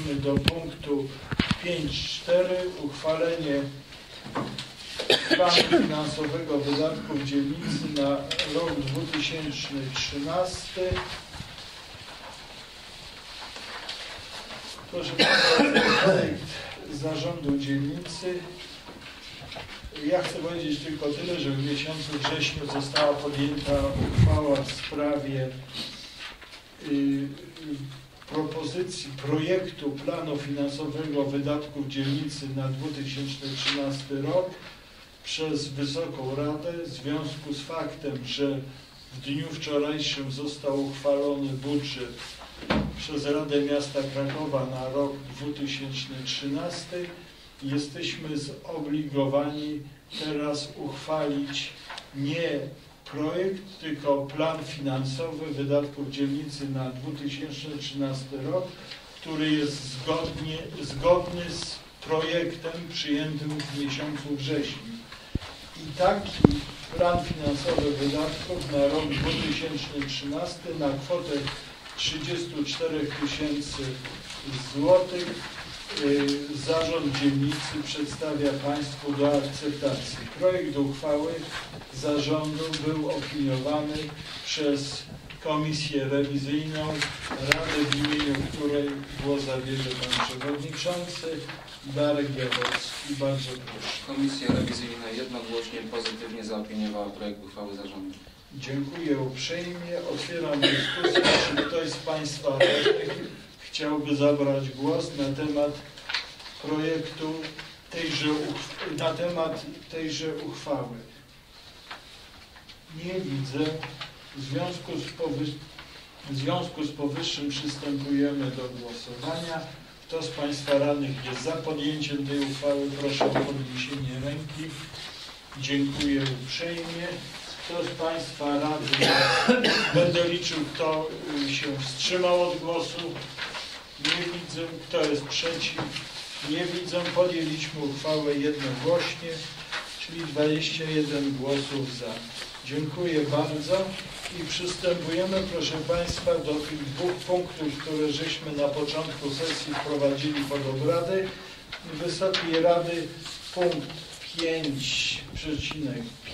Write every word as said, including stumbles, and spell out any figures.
Przechodzimy do punktu pięć cztery. Uchwalenie planu finansowego wydatków dzielnicy na rok dwa tysiące trzynasty. Proszę Państwa, projekt zarządu dzielnicy. Ja chcę powiedzieć tylko tyle, że w miesiącu wrześniu została podjęta uchwała w sprawie y, propozycji projektu planu finansowego wydatków dzielnicy na dwa tysiące trzynasty rok przez Wysoką Radę w związku z faktem, że w dniu wczorajszym został uchwalony budżet przez Radę Miasta Krakowa na rok dwa tysiące trzynasty. Jesteśmy zobligowani teraz uchwalić nie projekt, tylko plan finansowy wydatków dzielnicy na dwa tysiące trzynasty rok, który jest zgodnie, zgodny z projektem przyjętym w miesiącu wrześniu. I taki plan finansowy wydatków na rok dwa tysiące trzynasty na kwotę trzydzieści cztery tysiące złotych Zarząd Dzielnicy przedstawia Państwu do akceptacji. Projekt uchwały zarządu był opiniowany przez Komisję Rewizyjną Rady, w imieniu której głos zabierze Pan Przewodniczący Darek Jaworski. Bardzo proszę. Komisja Rewizyjna jednogłośnie pozytywnie zaopiniowała projekt uchwały zarządu. Dziękuję uprzejmie. Otwieram dyskusję. Czy ktoś z Państwa radnych chciałby zabrać głos na temat projektu tejże, na temat tejże uchwały? Nie widzę. W związku z, powyż, w związku z powyższym przystępujemy do głosowania. Kto z Państwa radnych jest za podjęciem tej uchwały? Proszę o podniesienie ręki. Dziękuję uprzejmie. Kto z Państwa radnych, będę liczył, kto się wstrzymał od głosu. Nie widzę. Kto jest przeciw? Nie widzę. Podjęliśmy uchwałę jednogłośnie, czyli dwadzieścia jeden głosów za. Dziękuję bardzo i przystępujemy, proszę Państwa, do tych dwóch punktów, które żeśmy na początku sesji wprowadzili pod obrady Wysokiej Rady. Punkt pięć przecinek